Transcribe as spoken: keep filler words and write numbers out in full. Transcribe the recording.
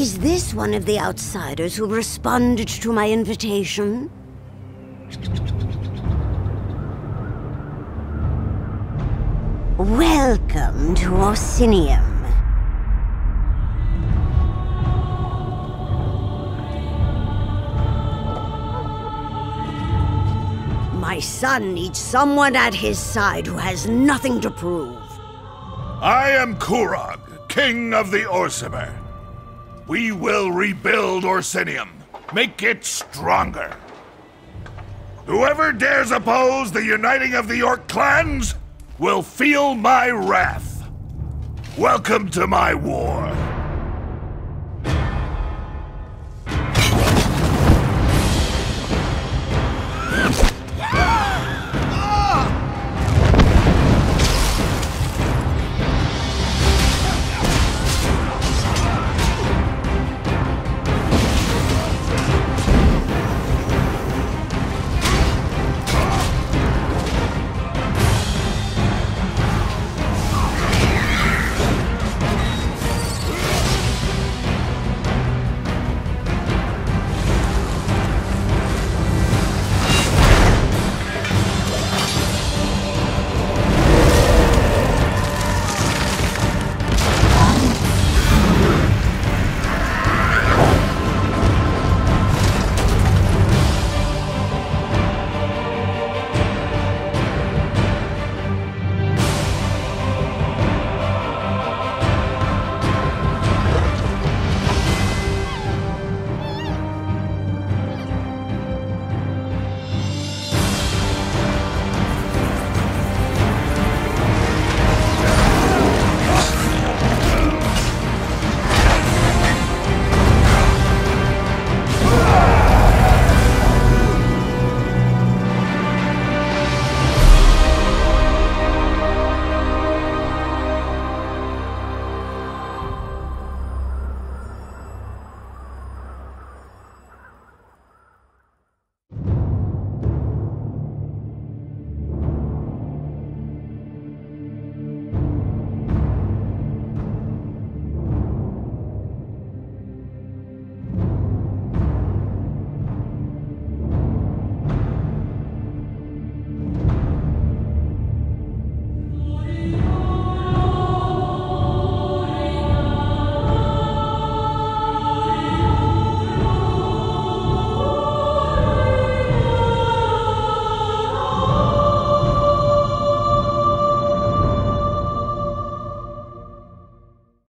Is this one of the outsiders who responded to my invitation? Welcome to Orsinium. My son needs someone at his side who has nothing to prove. I am Kurog, King of the Orsimer. We will rebuild Orsinium, make it stronger. Whoever dares oppose the uniting of the Orc clans will feel my wrath. Welcome to my war.